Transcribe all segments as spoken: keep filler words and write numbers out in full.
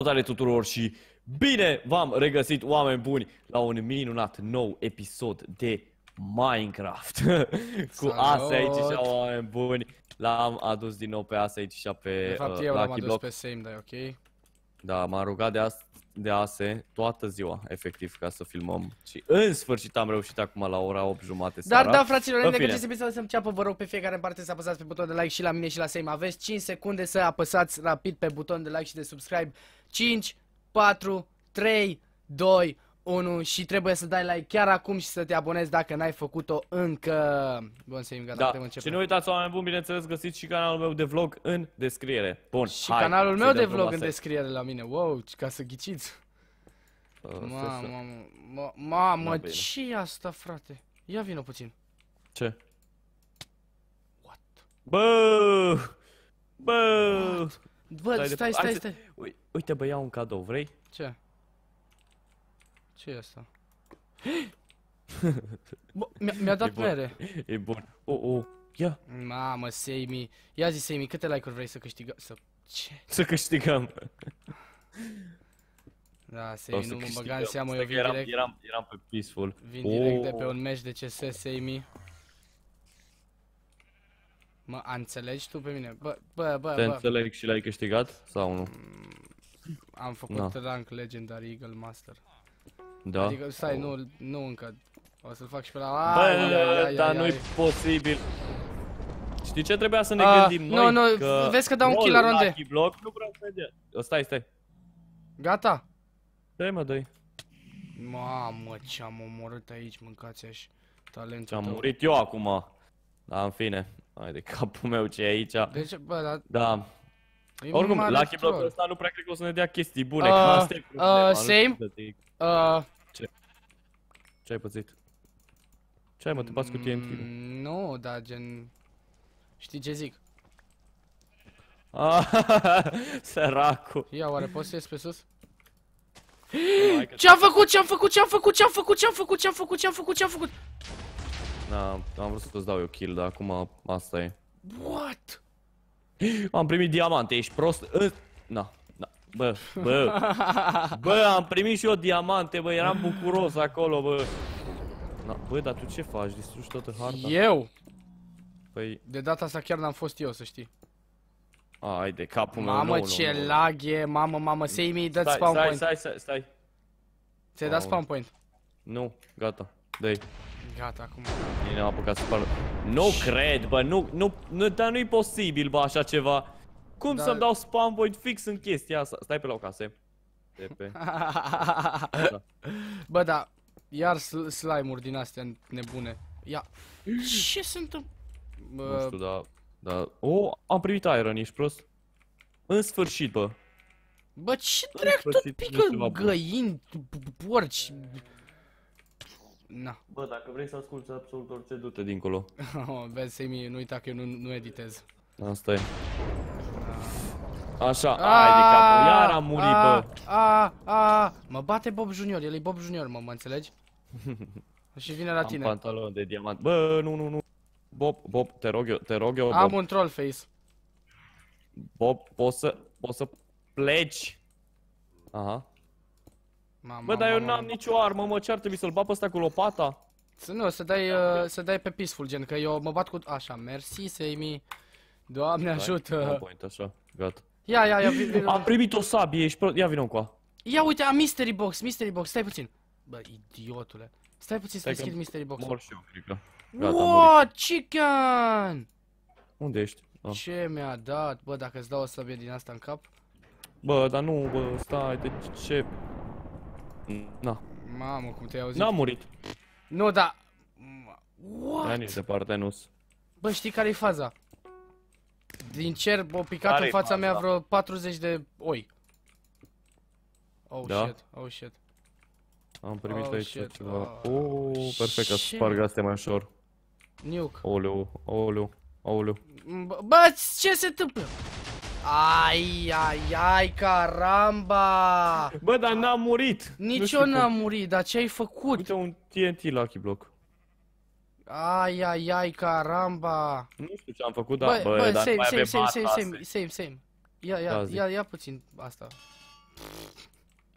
Salutare tuturor și bine v-am regăsit, oameni buni, la un minunat nou episod de Minecraft. Cu Ase aici și oameni buni. L-am adus din nou pe Ase aici și pe De fapt uh, eu l-am Lucky adus Block. pe Same, dar e ok. Da, m-am rugat de, as de Ase toată ziua, efectiv, ca să filmăm. Și în sfârșit am reușit acum la ora opt jumate seara. Dar da, fraților, înainte bine. că acest episod să înceapă, vă rog pe fiecare în parte să apăsați pe butonul de like și la mine și la Same. Aveți cinci secunde să apăsați rapid pe butonul de like și de subscribe. cinci, patru, trei, doi, unu și trebuie să dai like chiar acum și să te abonezi dacă n-ai făcut-o încă. Bun, Same, gata, Da, putem începe. și nu uitați, oameni buni, bineînțeles, găsiți și canalul meu de vlog în descriere. Bun, Și hai, canalul meu de dăm vlog în Ase. descriere la mine. Wow, ca să ghiciți. Uh, Mamă, să- mamă, ma- mamă, Da, bine. ce e asta, frate? Ia vină puțin. Ce? What? Bă! Bă! Bă, Stai de- stai, hai stai, să- stai. Ui- Uite, bă, ia un cadou, vrei? Ce? Ce e asta? Bă, mi-a mi dat E bun. mere. E bun. Oh, oh, ia, Mamă, Seimi. Ia zi, Seimi, câte like-uri vrei să câștigăm? Să... Ce? să câștigăm. Da, O Seimi, să nu mă câștigăm. băga în seamă, eu Stai că vin eram, direct, eram, eram pe peaceful. vin direct de Oh. pe un match de C S, Seimi. Mă, a înțelegi tu pe mine? Bă, bă, bă, Te bă. înțeleg și l-ai câștigat sau nu? Am făcut Na. rank Legendary Eagle Master. Da? Adică, stai, Oh. nu, nu încă. O să-l fac și pe la... Bă, Ai, ai, ai, ai, dar ai, nu-i ai. posibil. Știi ce trebuia să ne Ah, gândim nu, noi? nu, Că vezi că dau un rolul kill la ronde. Lucky Block nu vreau să dea. Stai, stai. Gata? Dai, mă, dai. Mamă, ce-am omorât aici, mâncați așa talentul Ce-am tău. murit eu acum. Da, în fine. Hai de capul meu ce e aici. Deci, bă, dar... Da. e Oricum, mare Lucky troll. Block-ul ăsta nu prea cred că o să ne dea chestii bune, Uh, că asta e uh, problema. nu same? știu să zic. Uh, Ce ai pățit? Ce ai, mă, te bați cu T N T? mm, nu, dar gen... Știi ce zic? Ah, săracul. Ia, oare poți să ies pe sus? Hai că- Ce-am făcut, ce-am făcut, ce-am făcut, ce-am făcut, ce-am făcut, ce-am făcut, ce-am făcut, ce-am făcut? Da, am vrut să-ți dau eu kill, dar acum asta e. What? Am primit diamante, ești prost? Ă, Na, na, bă, bă. Bă, am primit și eu diamante, bă, eram bucuros acolo, bă. Na, bă, dar tu ce faci? Distrugi toată harta? Eu? Păi, De data asta chiar n-am fost eu, să știi. a, hai de capul meu, Mamă, nu, ce nu, nu. lag e, mamă, mamă, Seimi, dă-ți Stai, spawn stai, point. stai, stai, stai. Ți-ai dat Aoleu. spawn point. Nu, gata, dă-i. Gata, acum. Bine, am apucat să pară. Nu cred, bă, nu, nu, nu, dar nu-i posibil, bă, așa ceva. Cum Da. să-mi dau spawn point fix în chestia asta? Stai pe loc, Ase. De pe. Da. Bă, da, iar sl- slime-uri din astea nebune. Ia, ce se întâmplă? Nu Bă, știu, dar... Da. Oh, am primit iron, ești prost? În sfârșit, bă. bă, ce În dracu tot sfârșit, pică nu ceva bun. găini, porci. Na, Bă, dacă vrei să asculti absolut orice, du-te dincolo. vezi, Semi, nu uita că eu nu, nu editez. Asta e. Așa, hai de capul, iar am murit, bă. A, a, mă bate Bob Junior, el e Bob Junior, mă, mă înțelegi? Și vine la Am tine. pantalon de diamant. Bă, nu, nu, nu. Bob, Bob, te rog eu, te rog eu, Am Bob. un troll face. Bob, poți să, poți să pleci? Aha. Mama, Bă, dar eu mama, n-am nicio armă, mă, ce ar trebui să-l bat pe ăsta cu lopata? Să nu, să dai, uh, să dai pe peaceful, gen, că eu mă bat cu... Așa, mersi, Semi. Doamne One ajută. point, așa, gata. Ia, ia, ia, vi- vi- Am primit o sabie, ești prost, ia vină cu a. ia uite, am mystery box, mystery box, stai puțin. Bă, idiotule. Stai puțin să Stai că deschid mystery box-ul. Mor și eu, cred că. Gata, am murit. Wow, chicken! Unde ești? Ah. Ce mi-a dat? Bă, dacă îți dau o sabie din asta în cap. Bă, dar nu, bă, stai, de ce? Na, Mamă, cum te-ai auzit? n-am murit. Nu, da. Ia nici What? departe nu-s. Bă, știi care-i faza? Din cer au picat Care-i în fața mea faza? vreo patruzeci de oi. Oh Da? shit, oh shit. Am primit Oh, aici shit. ceva. Oh, Oh, perfect, ca să shit. sparg astea mai ușor. Nuke. Oleu, oleu, oleu. Bă, bă, ce se întâmplă? Ai, ai, ai, caramba! Bă, dar n-am murit! Nici Nu știu eu cum. n-am murit, dar ce ai făcut? Uite un T N T Lucky Block. Ai, ai, ai, caramba! Nu știu ce am făcut, Bă, dar bă, bă, dar same, mai same, avem same, same, asta, same, same, same. Ia, Da, ia, zi. ia, ia puțin asta.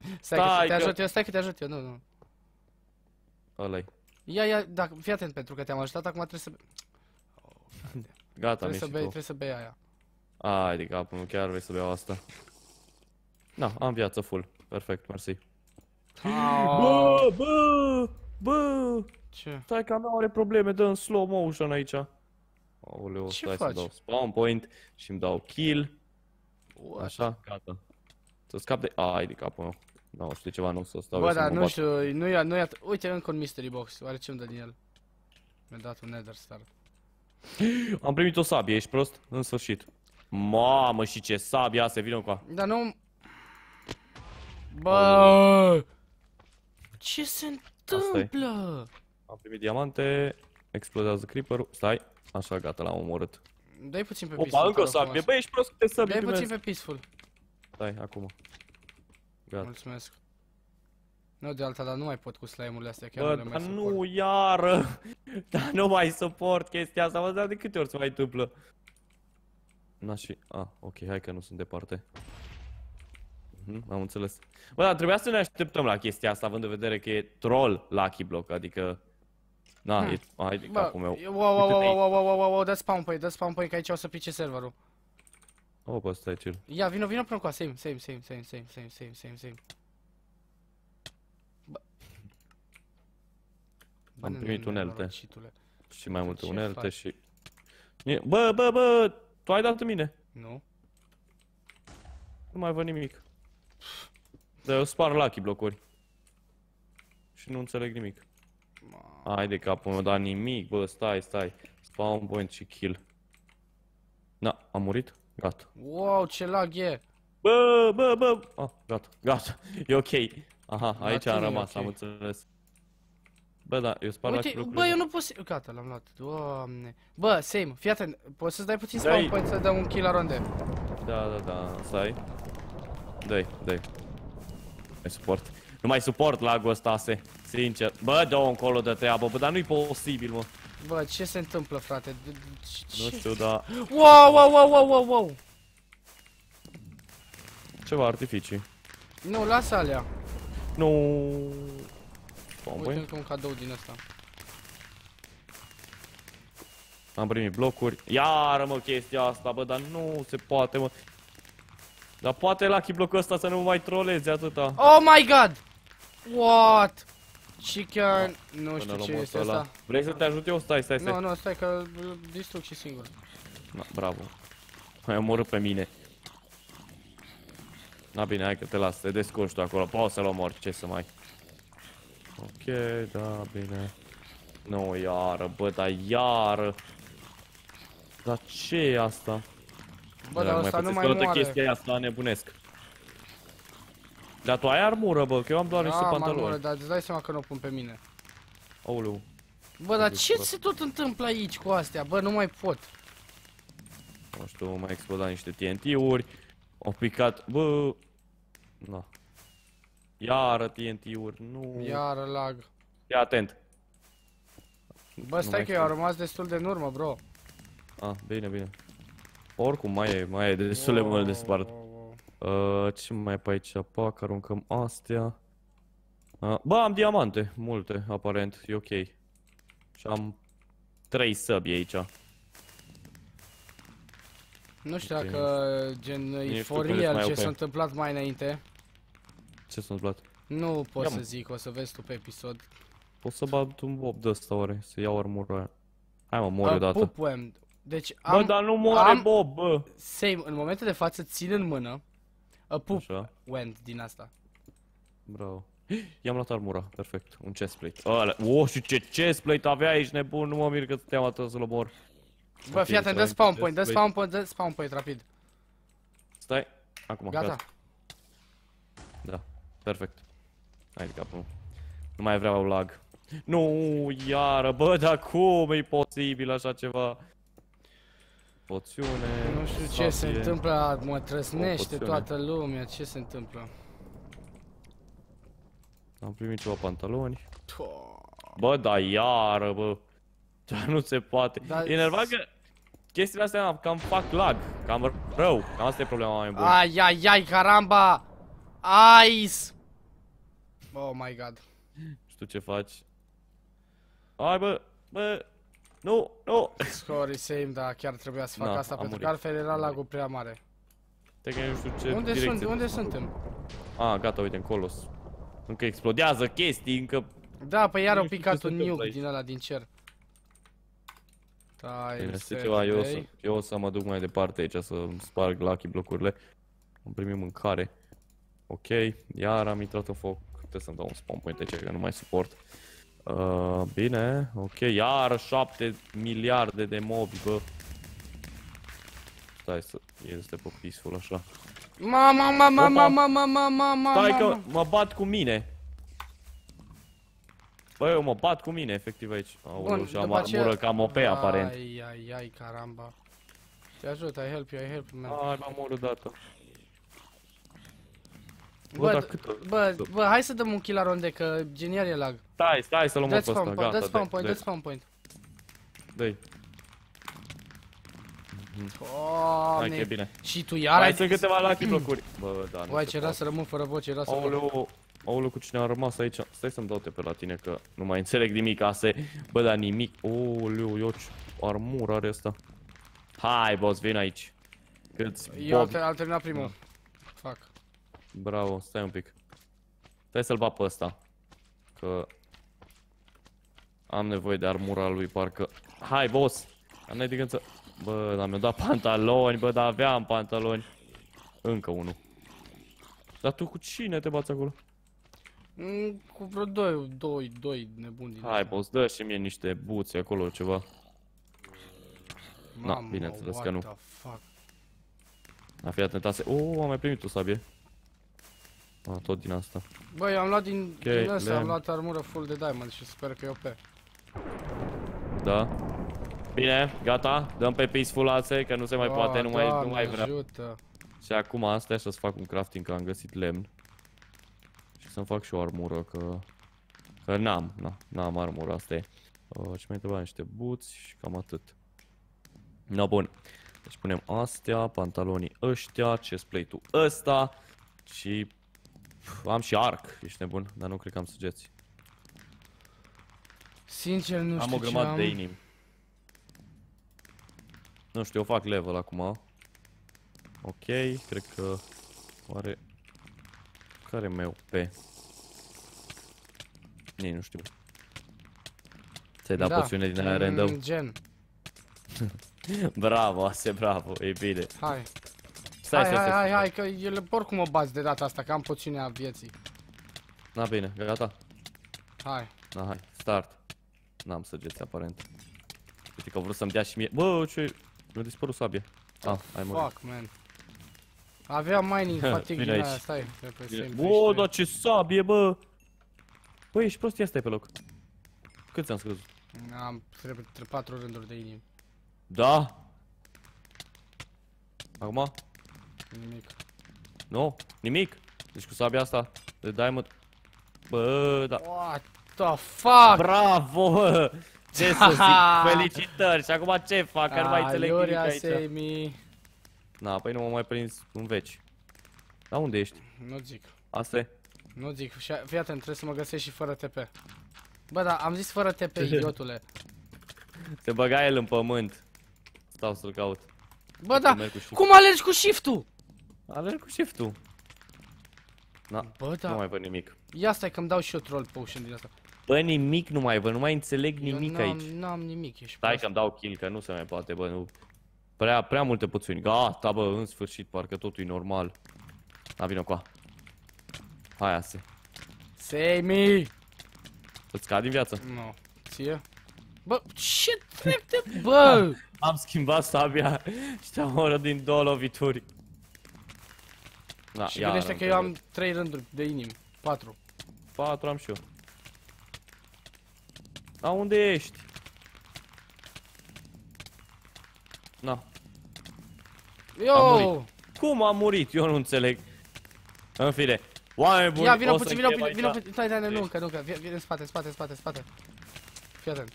Stai, că Stai te că- ajut eu, stai că te ajut eu, nu, nu. Ăla-i. Ia, ia, dacă, fii atent pentru că te-am ajutat, acum trebuie să... Gata, Trebuie să mi bei, și trebuie să bei aia. tu. Ai de capul meu, chiar vrei să beau asta. Na, am viață full. Perfect, mersi. Ah, Bă, bă, bă! ce? Stai că mea are probleme, dă în slow motion aici. Aoleu, Ce stai faci? să dau spawn point și îmi dau kill. What? Așa, gata. Să scap de... Ai de capul meu. Nu știu ceva, nu o să stau Bă, eu să dar mă nu bat. știu, nu ia, nu ia... Uite, încă un mystery box, oare ce-mi dă din el? Mi-a dat un nether star. Am primit o sabie, ești prost? În sfârșit. Mamă, și ce sabie, se vină cu a... Dar nu... Bă! Ce se întâmplă? Am primit diamante, explodează creeper-ul. Stai, așa, gata, l-am omorât. Dai puțin pe Opa, peaceful, încă o te rog sabie, frumos. băi, ești prost, câte sabie Dai puțin primesc. pe peaceful. Stai, acum. Gata. Mulțumesc. Nu de alta, dar nu mai pot cu slime-urile astea, chiar Bă, nu le mai dar suport. nu, iară! Dar nu mai suport chestia asta, mă, dar de câte ori se mai întâmplă? Na și... Ah, ok, hai că nu sunt departe. Mhm, am înțeles. Bă, dar trebuia să ne așteptăm la chestia asta, având în vedere că e troll Lucky Block, adică... Na, Hmm. e... Hai de Bă, capul meu. wow, wow, wow, Uite-te aici. wow, wow, wow, wow, wow, dă spawn point, dă spawn point, că aici o să pice serverul. Opa, stai, chill. Ia, vino, vino până cu a, same, same, same, same, same, same, same, same, same. Bă. Bă, Am ne- primit ne- unelte. nenorocitule. Și mai multe Ce unelte faci? și... E- Bă, bă, bă! Tu ai dat în mine. Nu? Nu mai văd nimic. Dar eu spar Lucky Block-uri. Și nu înțeleg nimic. Ma. Hai de capul meu, dar nimic, bă, stai, stai. Spawn point și kill. Da, am murit? Gata. Wow, ce lag e! Bă, bă, bă! Ah, gata, gata. E ok. Aha, La aici tine am e rămas, ok. am înțeles. Bă, da, eu spar Lucky Uite, Block-urile. bă, eu nu pot să... Gata, l-am luat. Doamne. Bă, same, fii atent. Poți să-ți dai puțin Dai. spawn point să dăm un kill la ronde. Da, da, da, stai. Dai, dai. Mai suport. Nu mai suport lag-ul ăsta, se. Sincer. Bă, dă-o încolo de treabă, bă, dar nu-i posibil, mă. Bă, ce se întâmplă, frate? De- de- ce- Nu știu, dar... Wow, wow, wow, wow, wow, wow. Ceva artificii. Nu, lasă alea. Nu. Spawn Uite point. încă un cadou din ăsta. Am primit blocuri. Iară, mă, chestia asta, bă, dar nu se poate, mă. Dar poate Lucky Block-ul ăsta să nu mă mai troleze atâta. Oh my god! What? Chicken... Nu Până știu la ce modul este ăla. asta. Vrei să te ajut eu? Stai, stai, stai. Nu, nu, stai că îl distrug și singur. Na, bravo. Ai omorât pe mine. Na bine, hai că te las, te descurci tu acolo. Poți să-l omori, ce să mai... Ok, da, bine. Nu, iară, bă, dar iară. Dar ce e asta? Bă, dar ăsta nu mai toată moare. chestia asta, nebunesc. Dar tu ai armură, bă, că eu am doar niște Da, am armură, pantaloni. dar îți dai seama că nu o pun pe mine. Aoleu. Bă, dar Deci, ce bă. se tot întâmplă aici cu astea? Bă, nu mai pot. Nu știu, mai explodat niște T N T-uri. Au picat, bă... Na. Iară T N T-uri, nu... Iară lag. Fii atent. Bă, Nu stai mai că eu am știu. rămas destul de în urmă, bro. Ah, bine, bine. Oricum, mai e, mai e destule mult de spart. Wow, wow. Uh, ce mai e pe aici? Pac, aruncăm astea. Uh, bă, am diamante, multe, aparent, e ok. Și am trei săbi aici. Nu știu Ok. dacă, gen, Nici e tu for când ești real mai ce O P. s-a întâmplat mai înainte. Ce s-a întâmplat? Nu pot Ia, să mă. zic, o să vezi tu pe episod. Pot să bat un bob de ăsta oare, să iau armura aia. Hai mă, mor Uh, odată. Pupwem. Deci Bă, am, dar nu moare am- Bob, bă! same, în momentul de față țin în mână a pup Așa, went din asta. bravo. I-am luat armura, perfect, un chestplate. Ăla, o, și ce chestplate avea aici, nebun, nu mă mir că te-am atât să-l omor. Bă, Ok, fii atent, dă să spawn ai point, dă chestplate. spawn point, dă spawn point, rapid. Stai, acum, Gata. gata. Da, perfect. Hai de capul meu. Nu mai vreau lag. Nu, iară, bă, dar cum e posibil așa ceva? Poțiune, Nu știu ce se sabie. întâmplă, mă trăsnește poțiune. toată lumea, ce se întâmplă? Am primit ceva pantaloni. To- Bă, da, iară, bă. Dar nu se poate. Dar- E enervant că chestiile astea cam fac lag. Cam rău. Cam asta e problema mai bună. Ai, ai, ai, caramba! Ice! Oh my god. Știu ce faci. Hai bă, bă. Nu, nu. Sorry, same, dar chiar trebuia să fac Na, asta am pentru că murit. altfel era lagul prea mare. Te că nu știu ce Unde, direcție sunt, unde trebuie să mă duc. suntem? Ah, gata, uite, încolo. Încă explodează chestii, încă... Da, păi iar Nu au știu picat ce se un întâmplă nuke aici. din ăla din cer. Bine, Tiles, știi ceva, eu o, să, trei. eu o să mă duc mai departe aici să sparg Lucky blocurile. Am primit mâncare. Ok, iar am intrat în foc. Trebuie să-mi dau un spawn point aici, că nu mai suport. Uh, bine, ok, iar șapte miliarde de mobi, bă. Stai să este pe peaceful așa. Mama, mama, Opa. mama, mama, mama, Stai că mama. mă bat cu mine. Bă, eu mă bat cu mine, efectiv aici. Aoleu, și am după aceea- armură cam O P aparent. Ai, ai, ai, caramba. Te ajut, I help you, I help you, man. Hai, m-am omorât dată. Bă, Bă, dar d- câtă... bă, bă, hai să dăm un kill la ronde, că genial e lag. Stai, stai să luăm pe Dă-ți ăsta, spawn point, gata, dă-ți spawn dă-i, point, dă-i, dă-ți spawn point. dă-i. Hai că e Doamne. bine. Și tu iar Mai ai... sunt câteva lucky blocuri. Bă, da, nu Uai, se ce era poate. să rămân fără voce, era să mă... Aoleu, aoleu, cu cine a rămas aici? Stai să-mi dau te pe la tine, că nu mai înțeleg nimic, ase. Bă, dar nimic. Aoleu, eu ce armură are asta. Hai, boss, vin aici. Câți Eu am bobi. ter- am terminat primul. Fac. Bravo, stai un pic. Stai să-l bat pe ăsta. Că... am nevoie de armura lui, parcă... Hai, boss! Am n-ai de gând să... Bă, dar mi-a dat pantaloni, bă, dar aveam pantaloni. Încă unul. Dar tu cu cine te bați acolo? Mm, cu vreo doi, doi, doi nebuni din Hai, ăștia. boss, dă și mie niște buți acolo, ceva. Na, Mamă, bineînțeles what că nu. the fuck? A fi atent, ase... O, am mai primit o sabie. A, tot din asta. Băi, am luat din, din ăsta, am lemn. luat armură full de diamond și sper că e O P. Da. Bine, gata, dăm pe peaceful ase, că nu se mai poate, nu mai, nu mai vreau. Ajută. Și acum asta să-ți fac un crafting, că am găsit lemn. Și să-mi fac și o armură, că... Că n-am, na, n-am armură, asta e. Uh, ce mai trebuie? Niște buți și cam atât. No, bun. Deci punem astea, pantalonii ăștia, chestplate-ul ăsta. Și... Pf, am și arc, ești nebun, dar nu cred că am săgeți. Sincer, nu Am știu o ce grămadă am. de inimi. Nu știu, eu fac level acum. Ok, cred că... Oare... Care meu pe? Nici nu știu. Ți-ai dat Da, poțiune din aia mm, random? Gen. Bravo, ase, bravo, e bine. Hai. Stai, Hai, stai, hai, stai. hai, hai, că ele oricum mă bați de data asta, că am poțiunea vieții. Na, bine, gata. Hai. Na, hai, start. N-am săgeți, aparent. Uite că vreau să-mi dea și mie. Bă, ce... Mi-a dispărut sabia. Ah, ai murit. Fuck, man. Aveam mining fatigue Vine din aici. aia, stai. Pe pe Bine. same Bă, fiște. dar ce sabie, bă! Bă, ești prost, ia stai pe loc. Cât ți-am scăzut? Am trebuie patru rânduri de inimi. Da? Acum? Nimic. Nu? Nimic? Deci cu sabia asta de diamond. Bă, da. What the fuck? Bravo, bă! Ce să zic? Felicitări! Și acum ce fac? Că nu mai înțeleg nimic Aiurea, aici. Semi. Na, păi nu mă mai prins în veci. Da, unde ești? Nu zic. Asta e? Nu zic. Și fii atent, trebuie să mă găsești și fără T P. Bă, da, am zis fără T P, idiotule. Se băga el în pământ. Stau să-l caut. Bă, da, Merg cu shift. cum alergi cu shift-ul? Alerg cu shift-ul. Na, Bă, nu da. mai văd nimic. Ia stai că-mi dau și eu troll potion din asta. Bă, nimic nu mai văd, nu mai înțeleg nimic eu aici. n-am nimic, ești Stai prost. că-mi dau kill, că nu se mai poate, bă, nu. Prea, prea multe puțini. Gata, bă, în sfârșit, parcă totul e normal. Da, vină cu a. Hai, ase. Semi! Îți cad din viață. Nu. Ție? Bă, ce trepte, bă! Am schimbat sabia și te-am omorât din două lovituri. Da, Și iar gândește că eu am trei rânduri de inimi. Patru. patru am și eu. Da, unde ești? Na. Yo! Cum a murit? Eu nu înțeleg. În fine. Oameni buni, Ia, vină o să puțin, vină încheiem puțin, vină aici. puțin. Stai, stai, nu, Ești. încă, nu, încă. Vine în spate, în spate, în spate, în spate. Fii atent.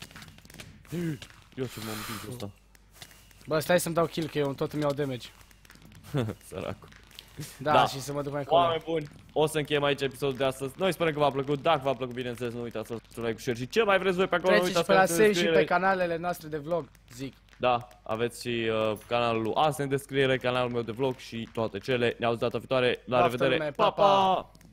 Eu ce m-am împins ăsta. Bă, stai să-mi dau kill, că eu tot îmi iau damage. Săracu. Da, da, și să mă duc mai acolo. Oameni buni, o să încheiem aici episodul de astăzi. Noi sperăm că v-a plăcut. Dacă v-a plăcut, bineînțeles, nu uitați să dați like, share și ce mai vreți voi pe acolo. Treceți și pe la save și pe canalele noastre de vlog, zic. Da, aveți și uh, canalul lui Asta în descriere, canalul meu de vlog și toate cele. Ne auzi data viitoare. La Baftă revedere. lume, Pa, pa, pa. pa!